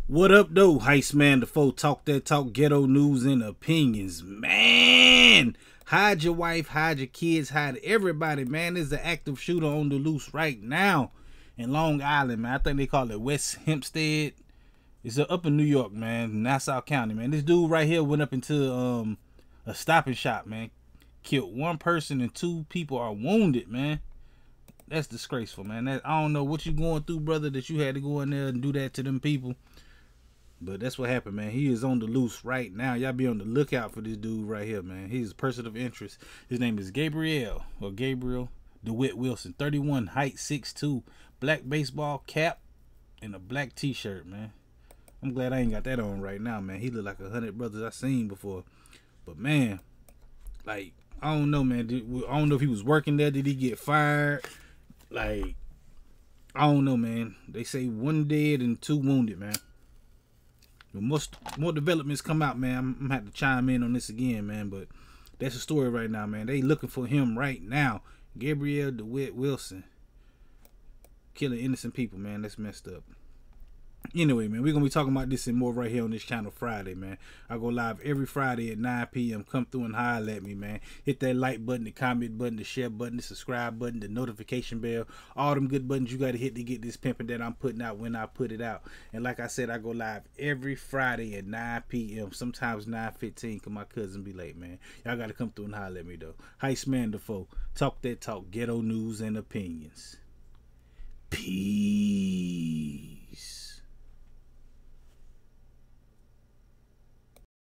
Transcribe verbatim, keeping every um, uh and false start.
What up, though? Heist Man the foe. Talk that talk, ghetto news and opinions. Man, hide your wife, hide your kids, hide everybody, man. There's an active shooter on the loose right now in Long Island, man. I think they call it West Hempstead. It's up in New York, man, Nassau County, man. This dude right here went up into um a Stop and Shop, man. Killed one person and two people are wounded, man. That's disgraceful, man. That, I don't know what you going through, brother, that you had to go in there and do that to them people. But that's what happened, man. He is on the loose right now. Y'all be on the lookout for this dude right here, man. He's a person of interest. His name is Gabriel, or Gabriel DeWitt Wilson. thirty-one, height six two, black baseball cap, and a black t-shirt, man. I'm glad I ain't got that on right now, man. He look like a hundred brothers I seen before. But, man, like, I don't know, man. I don't know if he was working there. Did he get fired? Like, I don't know, man. They say one dead and two wounded, man. When most more developments come out, man, I'm, I'm gonna have to chime in on this again, man. But that's the story right now, man. They looking for him right now. Gabriel DeWitt Wilson killing innocent people, man. That's messed up. Anyway, man, we're gonna be talking about this and more right here on this channel Friday, man. I go live every Friday at nine p m Come through and holler at me, man. Hit that like button, the comment button, the share button, the subscribe button, the notification bell. All them good buttons you gotta hit to get this pimping that I'm putting out when I put it out. And like I said, I go live every Friday at nine p m Sometimes nine fifteen, cause my cousin be late, man. Y'all gotta come through and holler at me though. Heist Man the foe. Talk that talk, ghetto news and opinions. Peace.